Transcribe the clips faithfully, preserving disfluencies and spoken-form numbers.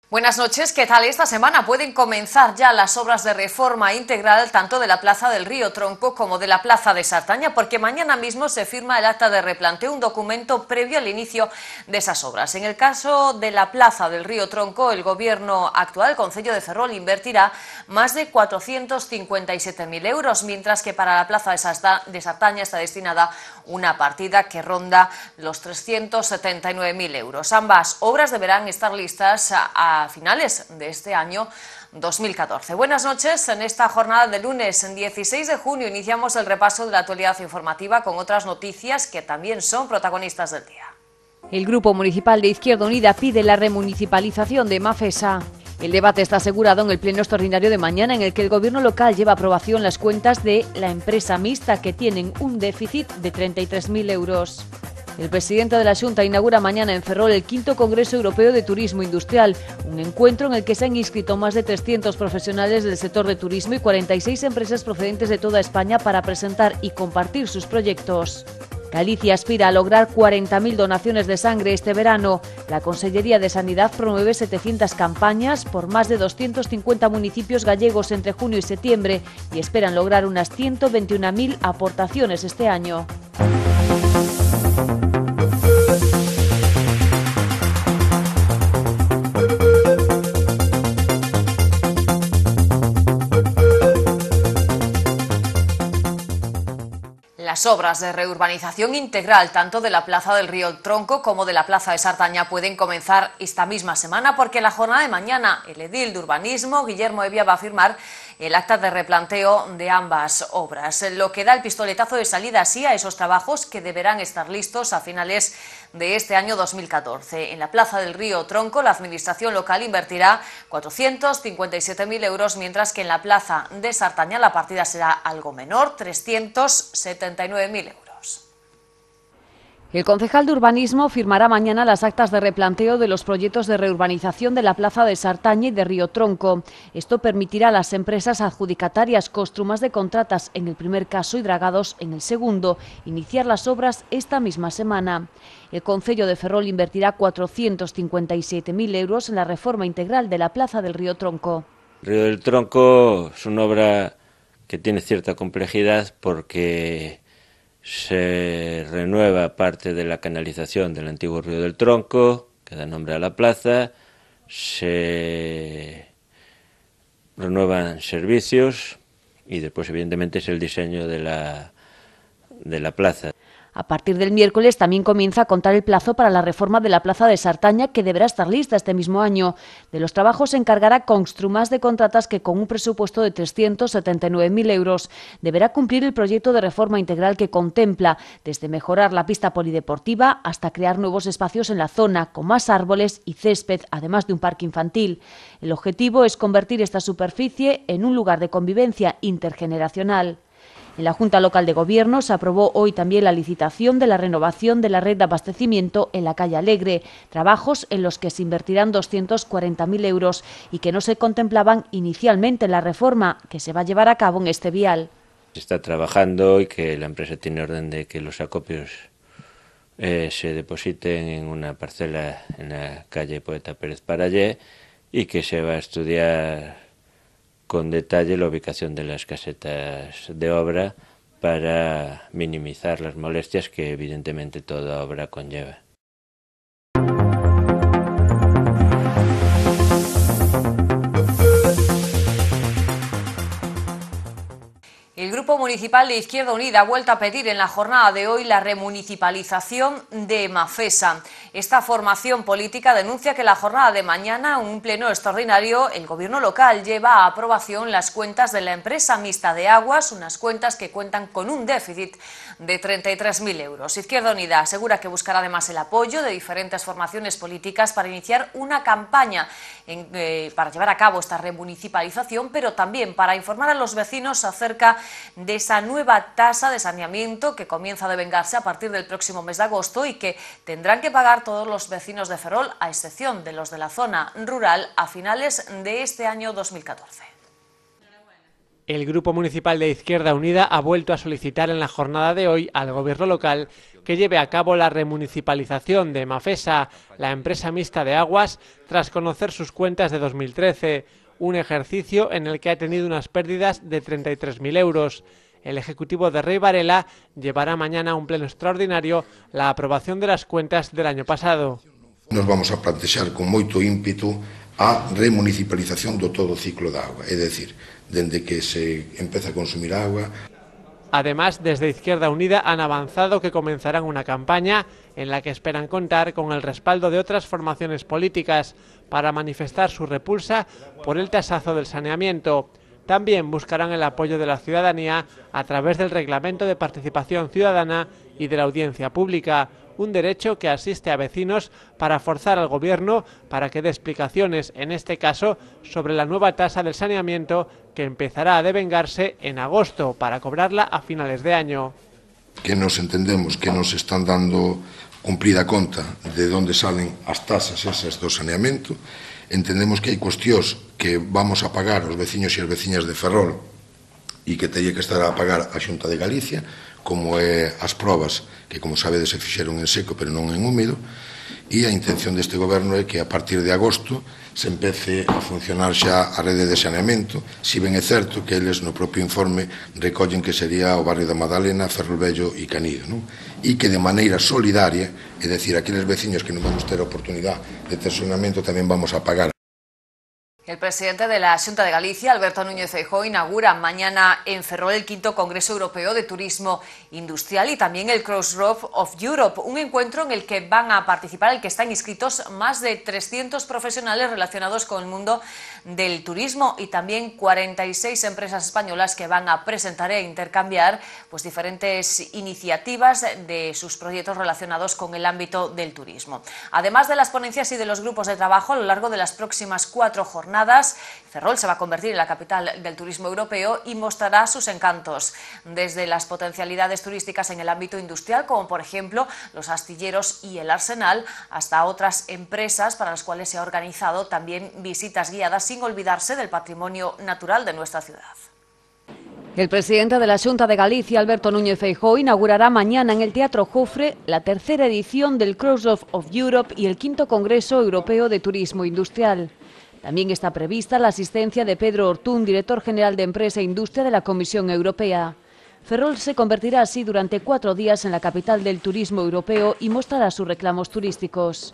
Buenas noches, ¿qué tal? Esta semana pueden comenzar ya las obras de reforma integral tanto de la Plaza del Río Tronco como de la Plaza de Sartaña, porque mañana mismo se firma el acta de replanteo, un documento previo al inicio de esas obras. En el caso de la Plaza del Río Tronco, el gobierno actual, el Concello de Ferrol, invertirá más de cuatrocientos cincuenta y siete mil euros, mientras que para la Plaza de Sartaña está destinada una partida que ronda los trescientos setenta y nueve mil euros. Ambas obras deberán estar listas a a finales de este año dos mil catorce. Buenas noches. En esta jornada de lunes dieciséis de junio iniciamos el repaso de la actualidad informativa con otras noticias que también son protagonistas del día. El Grupo Municipal de Izquierda Unida pide la remunicipalización de Mafesa. El debate está asegurado en el pleno extraordinario de mañana, en el que el gobierno local lleva a aprobación las cuentas de la empresa mixta, que tienen un déficit de treinta y tres mil euros. El presidente de la Xunta inaugura mañana en Ferrol el quinto Congreso Europeo de Turismo Industrial, un encuentro en el que se han inscrito más de trescientos profesionales del sector de turismo y cuarenta y seis empresas procedentes de toda España para presentar y compartir sus proyectos. Galicia aspira a lograr cuarenta mil donaciones de sangre este verano. La Consellería de Sanidad promueve setecientas campañas por más de doscientos cincuenta municipios gallegos entre junio y septiembre y esperan lograr unas ciento veintiuna mil aportaciones este año. Las obras de reurbanización integral tanto de la Plaza del Río Tronco como de la Plaza de Sartaña pueden comenzar esta misma semana, porque la jornada de mañana el edil de urbanismo, Guillermo Evia, va a firmar el acta de replanteo de ambas obras, lo que da el pistoletazo de salida así a esos trabajos que deberán estar listos a finales de este año dos mil catorce. En la Plaza del Río Tronco la administración local invertirá cuatrocientos cincuenta y siete mil euros, mientras que en la Plaza de Sartaña la partida será algo menor, trescientos setenta y nueve mil euros. El concejal de urbanismo firmará mañana las actas de replanteo de los proyectos de reurbanización de la Plaza de Sartaña y de Río Tronco. Esto permitirá a las empresas adjudicatarias Construmas de contratas en el primer caso y Dragados en el segundo iniciar las obras esta misma semana. El Concello de Ferrol invertirá cuatrocientos cincuenta y siete mil euros en la reforma integral de la Plaza del Río Tronco. Río del Tronco es una obra que tiene cierta complejidad porque se renueva parte de la canalización del antiguo Río del Tronco, que da nombre a la plaza, se renuevan servicios y después evidentemente es el diseño de la, de la plaza. A partir del miércoles también comienza a contar el plazo para la reforma de la Plaza de Sartaña, que deberá estar lista este mismo año. De los trabajos se encargará Construmas de contratas, que con un presupuesto de trescientos setenta y nueve mil euros deberá cumplir el proyecto de reforma integral que contempla desde mejorar la pista polideportiva hasta crear nuevos espacios en la zona con más árboles y césped, además de un parque infantil. El objetivo es convertir esta superficie en un lugar de convivencia intergeneracional. En la Junta Local de Gobierno se aprobó hoy también la licitación de la renovación de la red de abastecimiento en la calle Alegre, trabajos en los que se invertirán doscientos cuarenta mil euros y que no se contemplaban inicialmente en la reforma que se va a llevar a cabo en este vial. Se está trabajando y que la empresa tiene orden de que los acopios eh, se depositen en una parcela en la calle Poeta Pérez Parallé y que se va a estudiar con detalle la ubicación de las casetas de obra para minimizar las molestias que evidentemente toda obra conlleva. El Grupo Municipal de Izquierda Unida ha vuelto a pedir en la jornada de hoy la remunicipalización de Mafesa. Esta formación política denuncia que la jornada de mañana, en un pleno extraordinario, el gobierno local lleva a aprobación las cuentas de la empresa mixta de aguas, unas cuentas que cuentan con un déficit de treinta y tres mil euros. Izquierda Unida asegura que buscará además el apoyo de diferentes formaciones políticas para iniciar una campaña en, eh, para llevar a cabo esta remunicipalización, pero también para informar a los vecinos acerca de esa nueva tasa de saneamiento que comienza a devengarse a partir del próximo mes de agosto y que tendrán que pagar todos los vecinos de Ferrol, a excepción de los de la zona rural, a finales de este año dos mil catorce. El Grupo Municipal de Izquierda Unida ha vuelto a solicitar en la jornada de hoy al Gobierno local que lleve a cabo la remunicipalización de Mafesa, la empresa mixta de aguas, tras conocer sus cuentas de dos mil trece, un ejercicio en el que ha tenido unas pérdidas de treinta y tres mil euros. El Ejecutivo de Rey Varela llevará mañana a un pleno extraordinario la aprobación de las cuentas del año pasado. Nos vamos a plantexar con moito ímpetu a remunicipalización do todo o ciclo da agua, é dicir, dende que se empeza a consumir agua. Además, desde Izquierda Unida han avanzado que comenzarán una campaña en la que esperan contar con el respaldo de otras formaciones políticas para manifestar su repulsa por el tasazo del saneamiento. También buscarán el apoyo de la ciudadanía a través del Reglamento de Participación Ciudadana y de la Audiencia Pública, un derecho que asiste a vecinos para forzar al Gobierno para que dé explicaciones, en este caso, sobre la nueva tasa del saneamiento que empezará a devengarse en agosto para cobrarla a finales de año. Que nos entendemos que nos están dando cumplida conta de onde salen as tasas esas do saneamento. Entendemos que hai cuestións que vamos a pagar os veciños e as veciñas de Ferrol e que teria que estar a pagar a Xunta de Galicia, como é as probas que, como sabedes, se fixeron en seco pero non en húmedo, e a intención deste goberno é que a partir de agosto se empece a funcionar xa a rede de saneamento, si ben é certo que eles no propio informe recollen que sería o barrio da Madalena, Ferrolvello e Canido, non? E que de maneira solidaria, é dicir, aqueles veciños que non vamos ter a oportunidade de ter saneamento tamén vamos a pagar. El presidente de la Xunta de Galicia, Alberto Núñez Feijóo, inaugura mañana en Ferrol el quinto Congreso Europeo de Turismo Industrial y también el Crossroads of Europe, un encuentro en el que van a participar, en el que están inscritos más de trescientos profesionales relacionados con el mundo del turismo y también cuarenta y seis empresas españolas que van a presentar e intercambiar pues, diferentes iniciativas de sus proyectos relacionados con el ámbito del turismo. Además de las ponencias y de los grupos de trabajo, a lo largo de las próximas cuatro jornadas, Ferrol se va a convertir en la capital del turismo europeo y mostrará sus encantos, desde las potencialidades turísticas en el ámbito industrial, como por ejemplo los astilleros y el arsenal, hasta otras empresas para las cuales se ha organizado también visitas guiadas, sin olvidarse del patrimonio natural de nuestra ciudad. El presidente de la Xunta de Galicia, Alberto Núñez Feijóo, inaugurará mañana en el Teatro Jofre la tercera edición del Crossroads of Europe y el quinto Congreso Europeo de Turismo Industrial. También está prevista la asistencia de Pedro Ortún, director general de Empresa e Industria de la Comisión Europea. Ferrol se convertirá así durante cuatro días en la capital del turismo europeo y mostrará sus reclamos turísticos.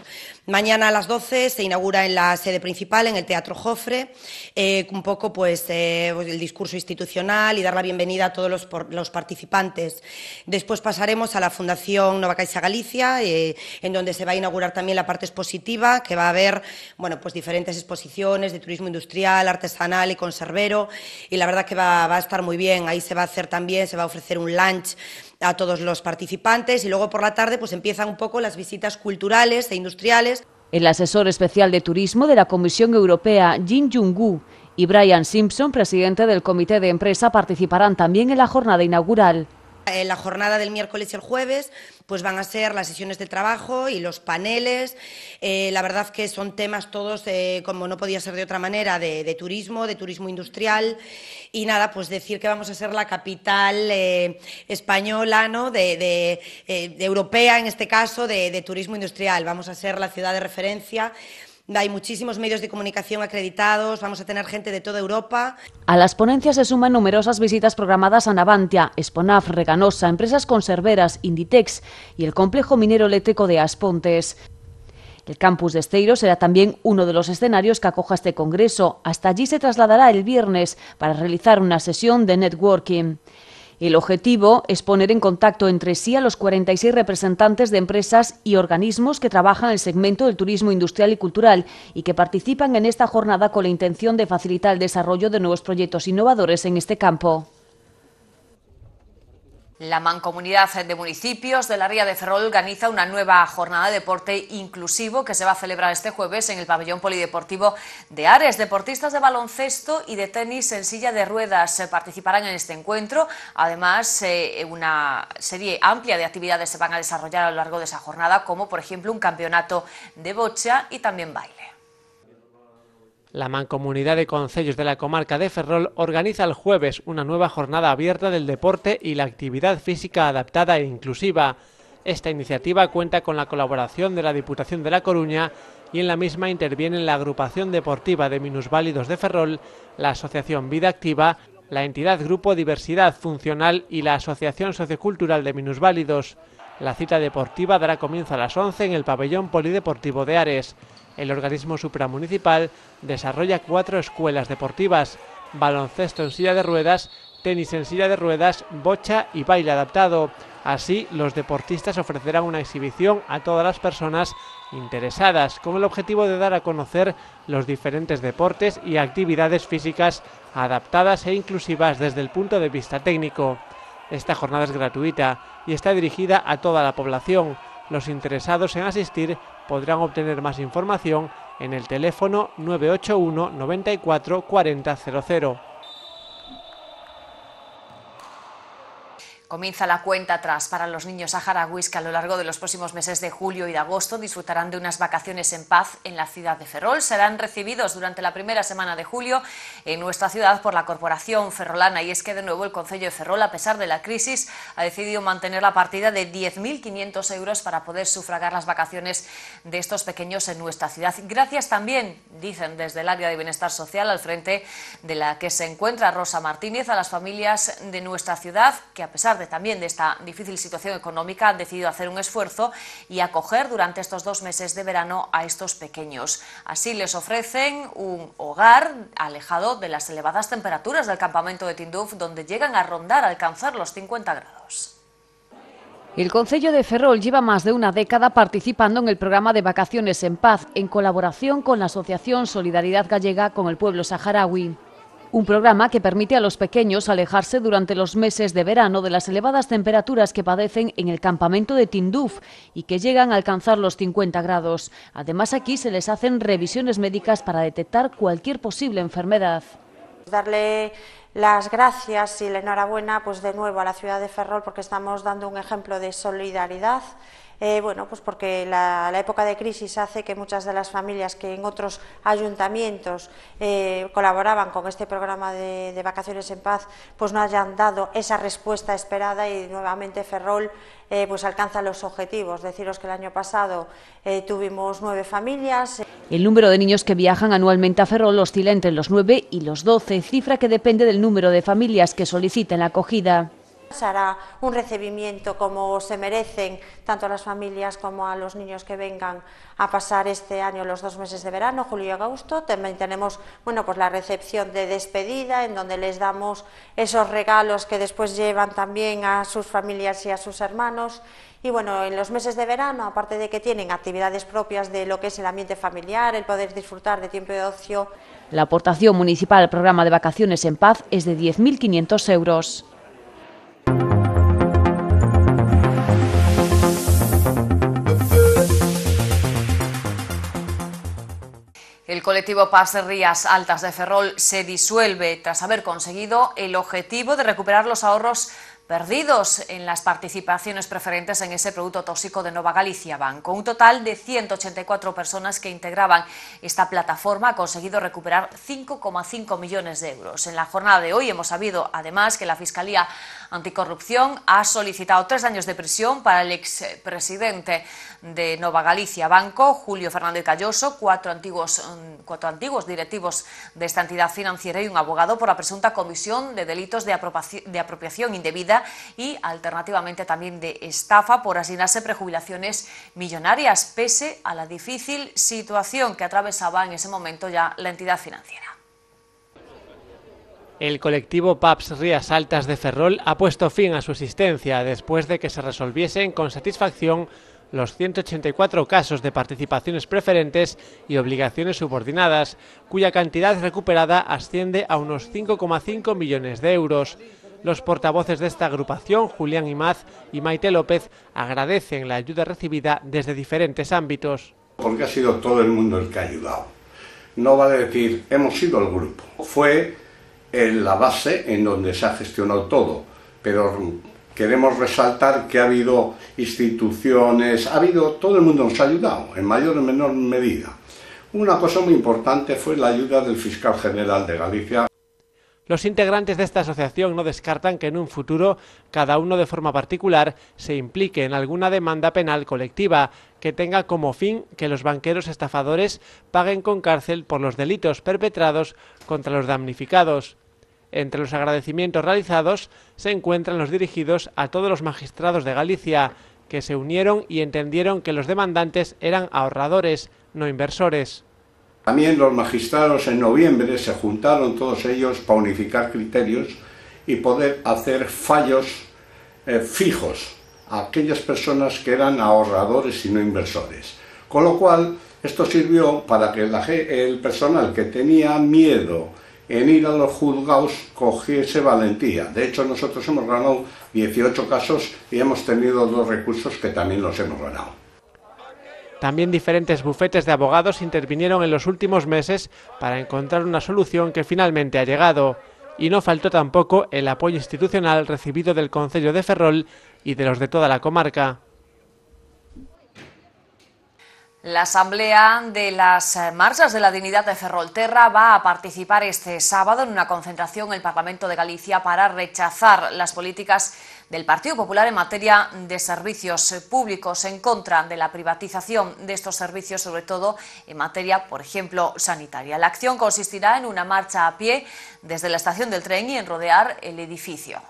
Mañana a las doce se inaugura en la sede principal, en el Teatro Jofre, eh, un poco pues, eh, el discurso institucional y dar la bienvenida a todos los, los participantes. Después pasaremos a la Fundación Nova Caixa Galicia, eh, en donde se va a inaugurar también la parte expositiva, que va a haber bueno, pues, diferentes exposiciones de turismo industrial, artesanal y conservero, y la verdad que va, va a estar muy bien. Ahí se va a hacer también, se va a ofrecer un lunch a todos los participantes y luego por la tarde pues empiezan un poco las visitas culturales e industriales. El asesor especial de turismo de la Comisión Europea, Jin Jung-gu, y Brian Simpson, presidente del Comité de Empresa, participarán también en la jornada inaugural. En la jornada del miércoles y el jueves pues van a ser las sesiones de trabajo y los paneles. Eh, la verdad que son temas todos, eh, como no podía ser de otra manera, de, de turismo, de turismo industrial. Y nada, pues decir que vamos a ser la capital eh, española, ¿no? de, de, eh, de europea, en este caso, de, de turismo industrial. Vamos a ser la ciudad de referencia. Hay muchísimos medios de comunicación acreditados, vamos a tener gente de toda Europa. A las ponencias se suman numerosas visitas programadas a Navantia, Esponaf, Reganosa, empresas conserveras, Inditex y el complejo minero eléctrico de Aspontes. El campus de Esteiro será también uno de los escenarios que acoja este congreso. Hasta allí se trasladará el viernes para realizar una sesión de networking. El objetivo es poner en contacto entre sí a los cuarenta y seis representantes de empresas y organismos que trabajan en el segmento del turismo industrial y cultural y que participan en esta jornada con la intención de facilitar el desarrollo de nuevos proyectos innovadores en este campo. La Mancomunidad de Municipios de la Ría de Ferrol organiza una nueva jornada de deporte inclusivo que se va a celebrar este jueves en el pabellón polideportivo de Ares. Deportistas de baloncesto y de tenis en silla de ruedas participarán en este encuentro. Además, eh, una serie amplia de actividades se van a desarrollar a lo largo de esa jornada, como por ejemplo un campeonato de bocha y también baile. La Mancomunidad de Concellos de la comarca de Ferrol organiza el jueves una nueva jornada abierta del deporte y la actividad física adaptada e inclusiva. Esta iniciativa cuenta con la colaboración de la Diputación de La Coruña y en la misma intervienen la Agrupación Deportiva de Minusválidos de Ferrol, la Asociación Vida Activa, la entidad Grupo Diversidad Funcional y la Asociación Sociocultural de Minusválidos. La cita deportiva dará comienzo a las once en el pabellón polideportivo de Ares. El organismo supramunicipal desarrolla cuatro escuelas deportivas: baloncesto en silla de ruedas, tenis en silla de ruedas, bocha y baile adaptado. Así, los deportistas ofrecerán una exhibición a todas las personas interesadas, con el objetivo de dar a conocer los diferentes deportes y actividades físicas adaptadas e inclusivas desde el punto de vista técnico. Esta jornada es gratuita y está dirigida a toda la población. Los interesados en asistir podrán obtener más información en el teléfono nueve ocho uno noventa y cuatro cuarenta cero cero. Comienza la cuenta atrás para los niños saharauis que a lo largo de los próximos meses de julio y de agosto disfrutarán de unas vacaciones en paz en la ciudad de Ferrol. Serán recibidos durante la primera semana de julio en nuestra ciudad por la Corporación Ferrolana, y es que de nuevo el Concello de Ferrol, a pesar de la crisis, ha decidido mantener la partida de diez mil quinientos euros para poder sufragar las vacaciones de estos pequeños en nuestra ciudad. Gracias también, dicen desde el área de bienestar social, al frente de la que se encuentra Rosa Martínez, a las familias de nuestra ciudad que, a pesar de también de esta difícil situación económica, han decidido hacer un esfuerzo y acoger durante estos dos meses de verano a estos pequeños. Así les ofrecen un hogar alejado de las elevadas temperaturas del campamento de Tinduf, donde llegan a rondar, a alcanzar los cincuenta grados. El Concello de Ferrol lleva más de una década participando en el programa de Vacaciones en Paz, en colaboración con la Asociación Solidaridad Gallega con el pueblo saharaui. Un programa que permite a los pequeños alejarse durante los meses de verano de las elevadas temperaturas que padecen en el campamento de Tinduf y que llegan a alcanzar los cincuenta grados. Además, aquí se les hacen revisiones médicas para detectar cualquier posible enfermedad. Darle las gracias y la enhorabuena pues de nuevo a la ciudad de Ferrol, porque estamos dando un ejemplo de solidaridad. Eh, bueno, pues porque la, la época de crisis hace que muchas de las familias que en otros ayuntamientos eh, colaboraban con este programa de, de Vacaciones en Paz, pues no hayan dado esa respuesta esperada, y nuevamente Ferrol eh, pues alcanza los objetivos. Deciros que el año pasado eh, tuvimos nueve familias. El número de niños que viajan anualmente a Ferrol oscila entre los nueve y los doce, cifra que depende del número de familias que soliciten la acogida. Se hará un recibimiento como se merecen tanto a las familias como a los niños que vengan a pasar este año los dos meses de verano, julio y agosto. También tenemos, bueno, pues la recepción de despedida, en donde les damos esos regalos que después llevan también a sus familias y a sus hermanos. Y bueno, en los meses de verano, aparte de que tienen actividades propias de lo que es el ambiente familiar, el poder disfrutar de tiempo de ocio. La aportación municipal al programa de Vacaciones en Paz es de diez mil quinientos euros. El colectivo Paz Rías Altas de Ferrol se disuelve tras haber conseguido el objetivo de recuperar los ahorros perdidos en las participaciones preferentes en ese producto tóxico de Nova Galicia Banco. Un total de ciento ochenta y cuatro personas que integraban esta plataforma ha conseguido recuperar cinco coma cinco millones de euros. En la jornada de hoy hemos sabido, además, que la Fiscalía Anticorrupción ha solicitado tres años de prisión para el expresidente de Nova Galicia Banco, Julio Fernández Calloso, cuatro antiguos, cuatro antiguos directivos de esta entidad financiera y un abogado por la presunta comisión de delitos de apropiación, de apropiación indebida y alternativamente también de estafa por asignarse prejubilaciones millonarias, pese a la difícil situación que atravesaba en ese momento ya la entidad financiera. El colectivo P A P S Rías Altas de Ferrol ha puesto fin a su existencia después de que se resolviesen con satisfacción los ciento ochenta y cuatro casos de participaciones preferentes y obligaciones subordinadas, cuya cantidad recuperada asciende a unos cinco coma cinco millones de euros. Los portavoces de esta agrupación, Julián Imaz y Maite López, agradecen la ayuda recibida desde diferentes ámbitos. Porque ha sido todo el mundo el que ha ayudado. No vale decir, hemos sido el grupo. Fue en la base en donde se ha gestionado todo, pero queremos resaltar que ha habido instituciones, ha habido, todo el mundo nos ha ayudado, en mayor o menor medida. Una cosa muy importante fue la ayuda del fiscal general de Galicia. Los integrantes de esta asociación no descartan que en un futuro cada uno de forma particular se implique en alguna demanda penal colectiva que tenga como fin que los banqueros estafadores paguen con cárcel por los delitos perpetrados contra los damnificados. Entre los agradecimientos realizados se encuentran los dirigidos a todos los magistrados de Galicia que se unieron y entendieron que los demandantes eran ahorradores, no inversores. También los magistrados en noviembre se juntaron todos ellos para unificar criterios y poder hacer fallos eh, fijos a aquellas personas que eran ahorradores y no inversores. Con lo cual, esto sirvió para que la, el personal que tenía miedo en ir a los juzgados cogiese valentía. De hecho, nosotros hemos ganado dieciocho casos y hemos tenido dos recursos que también los hemos ganado. También diferentes bufetes de abogados intervinieron en los últimos meses para encontrar una solución que finalmente ha llegado. Y no faltó tampoco el apoyo institucional recibido del Concello de Ferrol y de los de toda la comarca. La Asamblea de las Marchas de la Dignidad de Ferrolterra va a participar este sábado en una concentración en el Parlamento de Galicia para rechazar las políticas del Partido Popular en materia de servicios públicos, en contra de la privatización de estos servicios, sobre todo en materia, por ejemplo, sanitaria. La acción consistirá en una marcha a pie desde la estación del tren y en rodear el edificio.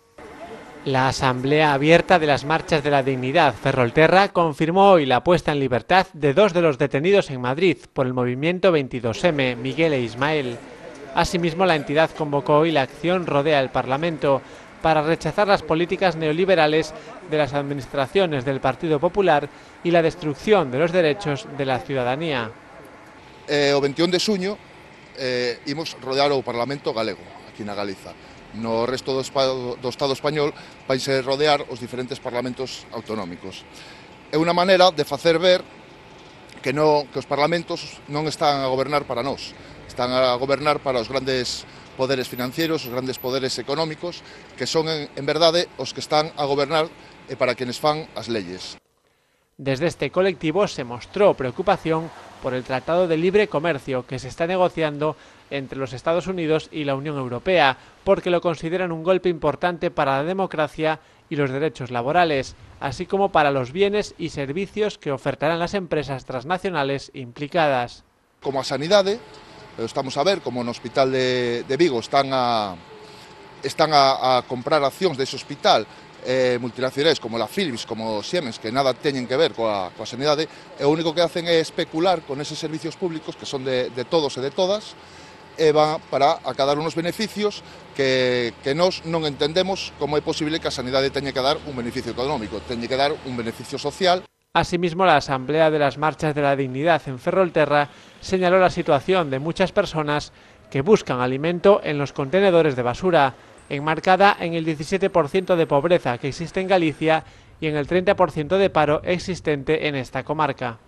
La Asamblea Abierta de las Marchas de la Dignidad Ferrolterra confirmó hoy la puesta en libertad de dos de los detenidos en Madrid por el movimiento veintidós eme, Miguel e Ismael. Asimismo, la entidad convocó hoy la acción Rodea el Parlamento para rechazar las políticas neoliberales de las administraciones del Partido Popular y la destrucción de los derechos de la ciudadanía. Eh, o veintiún de xuño eh, imos rodear o Parlamento galego, aquí na Galiza. No resto do, do Estado español vaise rodear os diferentes parlamentos autonómicos. É unha maneira de facer ver que, no, que os parlamentos non están a gobernar para nós, están a gobernar para os grandes poderes financieros, os grandes poderes económicos, que son en, en verdade os que están a gobernar e para quienes fan as leyes. Desde este colectivo se mostró preocupación por el Tratado de Libre Comercio que se está negociando entre los Estados Unidos y la Unión Europea, porque lo consideran un golpe importante para la democracia y los derechos laborales, así como para los bienes y servicios que ofertarán las empresas transnacionales implicadas. Como a sanidade, estamos a ver como no Hospital de, de Vigo están a, están a, a comprar accións dese hospital eh, multinacionais como la Philips, como Siemens, que nada teñen que ver coa, coa sanidade, e o único que hacen é especular con eses servicios públicos que son de, de todos e de todas, e van para acadar unos beneficios que, que nós non entendemos como é posible que a sanidade teña que dar un beneficio económico, teña que dar un beneficio social. Asimismo, la Asamblea de las Marchas de la Dignidad en Ferrolterra señaló la situación de muchas personas que buscan alimento en los contenedores de basura, enmarcada en el diecisiete por ciento de pobreza que existe en Galicia y en el treinta por ciento de paro existente en esta comarca.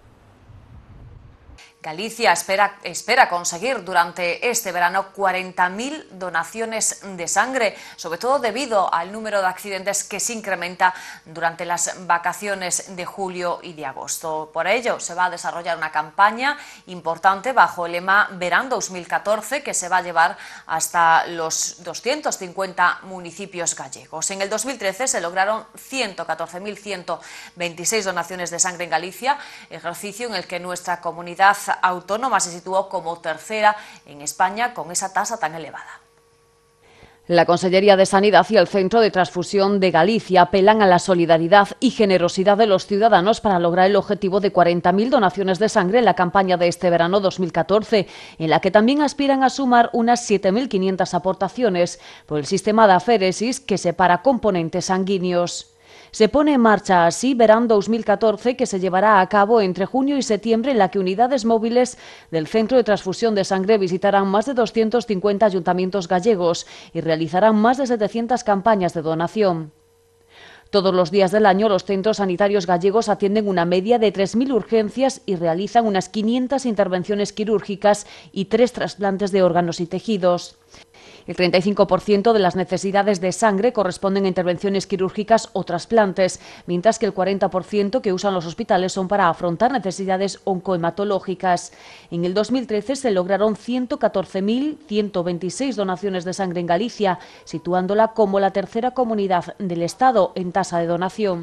Galicia espera, espera conseguir durante este verano cuarenta mil donaciones de sangre, sobre todo debido al número de accidentes que se incrementa durante las vacaciones de julio y de agosto. Por ello, se va a desarrollar una campaña importante bajo el lema Verán dos mil catorce, que se va a llevar hasta los doscientos cincuenta municipios gallegos. En el dos mil trece se lograron ciento catorce mil ciento veintiséis donaciones de sangre en Galicia, ejercicio en el que nuestra comunidad autónoma se situó como tercera en España con esa tasa tan elevada. La Consellería de Sanidad y el Centro de Transfusión de Galicia apelan a la solidaridad y generosidad de los ciudadanos para lograr el objetivo de cuarenta mil donaciones de sangre en la campaña de este verano dos mil catorce, en la que también aspiran a sumar unas siete mil quinientas aportaciones por el sistema de aféresis que separa componentes sanguíneos. Se pone en marcha así Verán dos mil catorce, que se llevará a cabo entre junio y septiembre, en la que unidades móviles del Centro de Transfusión de Sangre visitarán más de doscientos cincuenta ayuntamientos gallegos y realizarán más de setecientas campañas de donación. Todos los días del año los centros sanitarios gallegos atienden una media de tres mil urgencias y realizan unas quinientas intervenciones quirúrgicas y tres trasplantes de órganos y tejidos. El treinta y cinco por ciento de las necesidades de sangre corresponden a intervenciones quirúrgicas o trasplantes, mientras que el cuarenta por ciento que usan los hospitales son para afrontar necesidades oncohematológicas. En el dos mil trece se lograron ciento catorce mil ciento veintiséis donaciones de sangre en Galicia, situándola como la tercera comunidad del Estado en tasa de donación.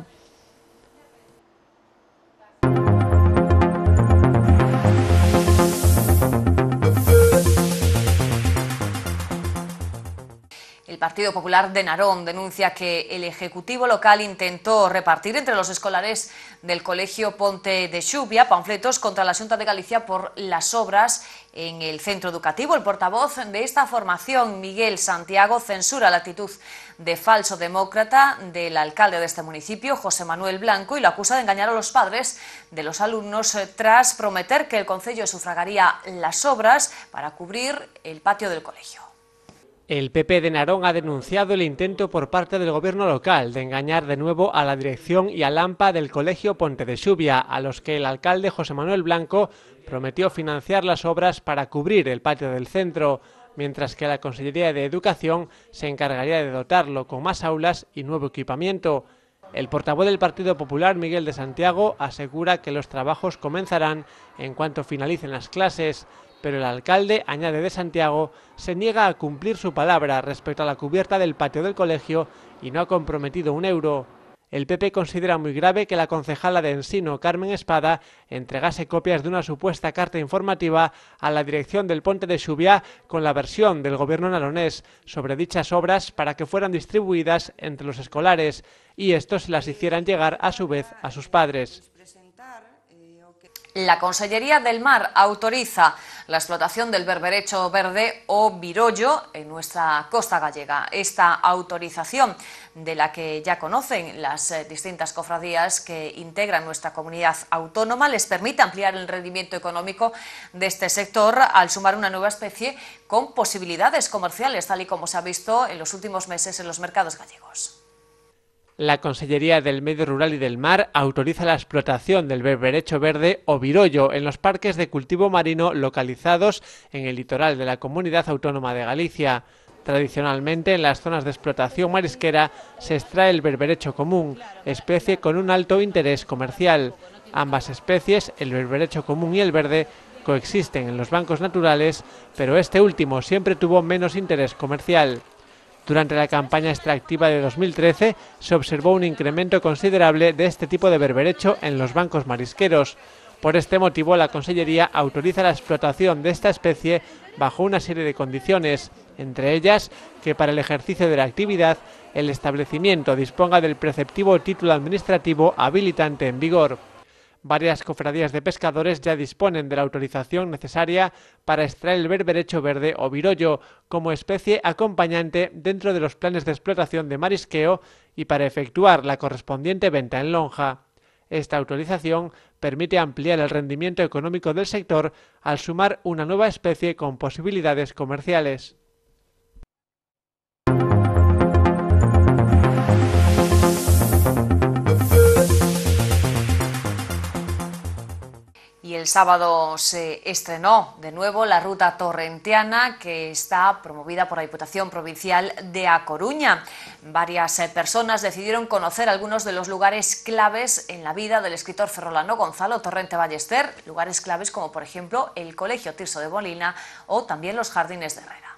El Partido Popular de Narón denuncia que el Ejecutivo local intentó repartir entre los escolares del Colegio Ponte de Xubia panfletos contra la Xunta de Galicia por las obras en el centro educativo. El portavoz de esta formación, Miguel Santiago, censura la actitud de falso demócrata del alcalde de este municipio, José Manuel Blanco, y lo acusa de engañar a los padres de los alumnos tras prometer que el concello sufragaría las obras para cubrir el patio del colegio. El P P de Narón ha denunciado el intento por parte del gobierno local de engañar de nuevo a la dirección y al AMPA del Colegio Ponte de Xubia, a los que el alcalde José Manuel Blanco prometió financiar las obras para cubrir el patio del centro, mientras que la Consellería de Educación se encargaría de dotarlo con más aulas y nuevo equipamiento. El portavoz del Partido Popular, Miguel de Santiago, asegura que los trabajos comenzarán en cuanto finalicen las clases, pero el alcalde, añade de Santiago, se niega a cumplir su palabra respecto a la cubierta del patio del colegio y no ha comprometido un euro. El P P considera muy grave que la concejala de Ensino, Carmen Espada, entregase copias de una supuesta carta informativa a la dirección del Ponte de Xubia con la versión del gobierno naronés sobre dichas obras para que fueran distribuidas entre los escolares y estos las hicieran llegar a su vez a sus padres. La Consellería del Mar autoriza la explotación del berberecho verde o virollo en nuestra costa gallega. Esta autorización, de la que ya conocen las distintas cofradías que integran nuestra comunidad autónoma, les permite ampliar el rendimiento económico de este sector al sumar una nueva especie con posibilidades comerciales, tal y como se ha visto en los últimos meses en los mercados gallegos. La Consellería del Medio Rural y del Mar autoriza la explotación del berberecho verde o virollo en los parques de cultivo marino localizados en el litoral de la Comunidad Autónoma de Galicia. Tradicionalmente, en las zonas de explotación marisquera se extrae el berberecho común, especie con un alto interés comercial. Ambas especies, el berberecho común y el verde, coexisten en los bancos naturales, pero este último siempre tuvo menos interés comercial. Durante la campaña extractiva de dos mil trece se observó un incremento considerable de este tipo de berberecho en los bancos marisqueros. Por este motivo, la Consellería autoriza la explotación de esta especie bajo una serie de condiciones, entre ellas que para el ejercicio de la actividad el establecimiento disponga del preceptivo título administrativo habilitante en vigor. Varias cofradías de pescadores ya disponen de la autorización necesaria para extraer el berberecho verde o virollo como especie acompañante dentro de los planes de explotación de marisqueo y para efectuar la correspondiente venta en lonja. Esta autorización permite ampliar el rendimiento económico del sector al sumar una nueva especie con posibilidades comerciales. Y el sábado se estrenó de nuevo la ruta torrentiana, que está promovida por la Diputación Provincial de A Coruña. Varias personas decidieron conocer algunos de los lugares claves en la vida del escritor ferrolano Gonzalo Torrente Ballester, lugares claves como por ejemplo el Colegio Tirso de Molina o también los Jardines de Herrera.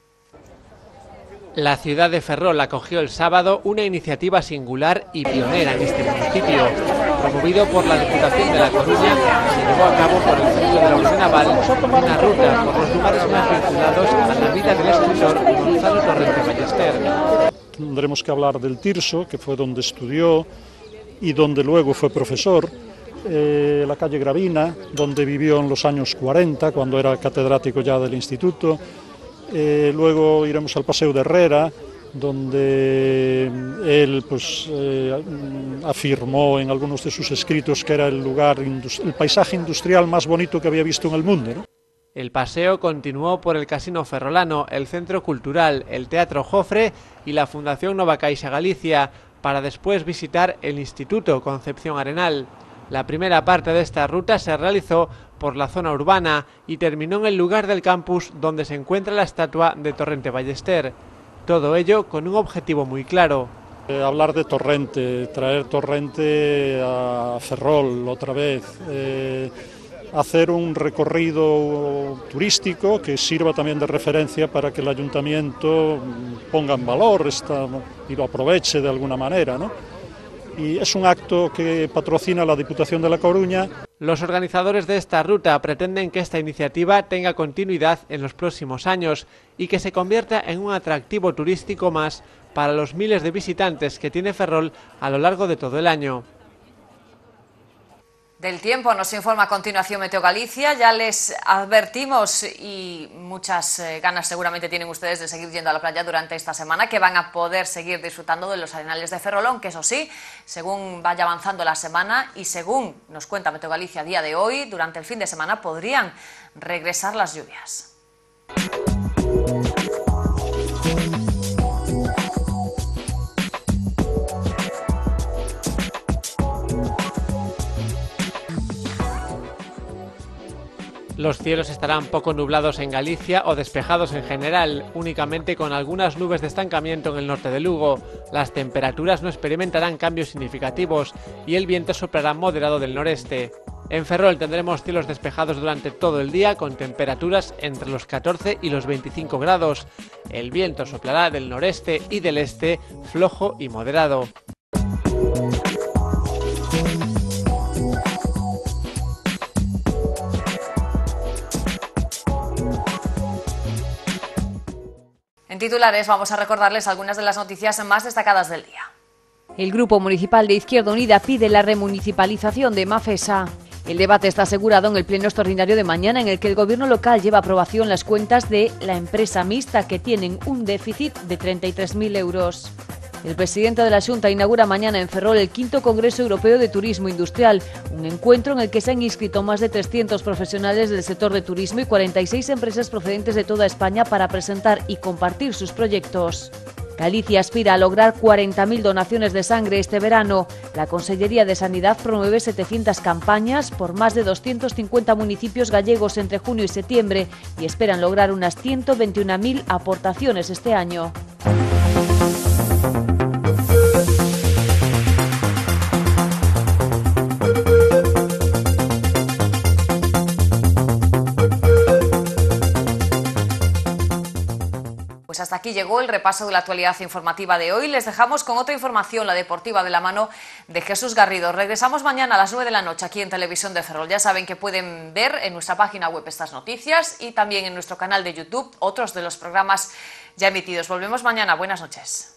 La ciudad de Ferrol acogió el sábado una iniciativa singular y pionera en este municipio. Promovido por la Diputación de La Coruña, se llevó a cabo por el Centro de la Unión Naval una ruta por los lugares más vinculados a la vida del escritor Gonzalo Torrente Ballester. Tendremos que hablar del Tirso, que fue donde estudió y donde luego fue profesor, eh, la calle Gravina, donde vivió en los años cuarenta, cuando era catedrático ya del instituto. Eh, luego iremos al Paseo de Herrera, donde él pues, eh, afirmó en algunos de sus escritos que era el lugar, el paisaje industrial más bonito que había visto en el mundo, ¿no? El paseo continuó por el Casino Ferrolano, el Centro Cultural, el Teatro Jofre y la Fundación Nova Caixa Galicia, para después visitar el Instituto Concepción Arenal. La primera parte de esta ruta se realizó por la zona urbana y terminó en el lugar del campus donde se encuentra la estatua de Torrente Ballester. Todo ello con un objetivo muy claro. Eh, hablar de Torrente, traer Torrente a Ferrol otra vez, eh, hacer un recorrido turístico que sirva también de referencia para que el ayuntamiento ponga en valor esta, y lo aproveche de alguna manera, ¿no? Y es un acto que patrocina la Diputación de La Coruña. Los organizadores de esta ruta pretenden que esta iniciativa tenga continuidad en los próximos años y que se convierta en un atractivo turístico más para los miles de visitantes que tiene Ferrol a lo largo de todo el año. Del tiempo nos informa a continuación Meteo Galicia. Ya les advertimos, y muchas eh, ganas seguramente tienen ustedes de seguir yendo a la playa durante esta semana, que van a poder seguir disfrutando de los arenales de Ferrol, que eso sí, según vaya avanzando la semana y según nos cuenta Meteo Galicia a día de hoy, durante el fin de semana podrían regresar las lluvias. Los cielos estarán poco nublados en Galicia o despejados en general, únicamente con algunas nubes de estancamiento en el norte de Lugo. Las temperaturas no experimentarán cambios significativos y el viento soplará moderado del noreste. En Ferrol tendremos cielos despejados durante todo el día con temperaturas entre los catorce y los veinticinco grados. El viento soplará del noreste y del este, flojo y moderado. En titulares vamos a recordarles algunas de las noticias más destacadas del día. El Grupo Municipal de Izquierda Unida pide la remunicipalización de Mafesa. El debate está asegurado en el pleno extraordinario de mañana, en el que el gobierno local lleva a aprobación las cuentas de la empresa mixta, que tienen un déficit de treinta y tres mil euros. El presidente de la Xunta inaugura mañana en Ferrol el quinto Congreso Europeo de Turismo Industrial, un encuentro en el que se han inscrito más de trescientos profesionales del sector de turismo y cuarenta y seis empresas procedentes de toda España para presentar y compartir sus proyectos. Galicia aspira a lograr cuarenta mil donaciones de sangre este verano. La Consellería de Sanidad promueve setecientas campañas por más de doscientos cincuenta municipios gallegos entre junio y septiembre y esperan lograr unas ciento veintiuna mil aportaciones este año. Pues hasta aquí llegó el repaso de la actualidad informativa de hoy. Les dejamos con otra información, la deportiva, de la mano de Jesús Garrido. Regresamos mañana a las nueve de la noche aquí en Televisión de Ferrol. Ya saben que pueden ver en nuestra página web estas noticias y también en nuestro canal de YouTube otros de los programas ya emitidos. Volvemos mañana. Buenas noches.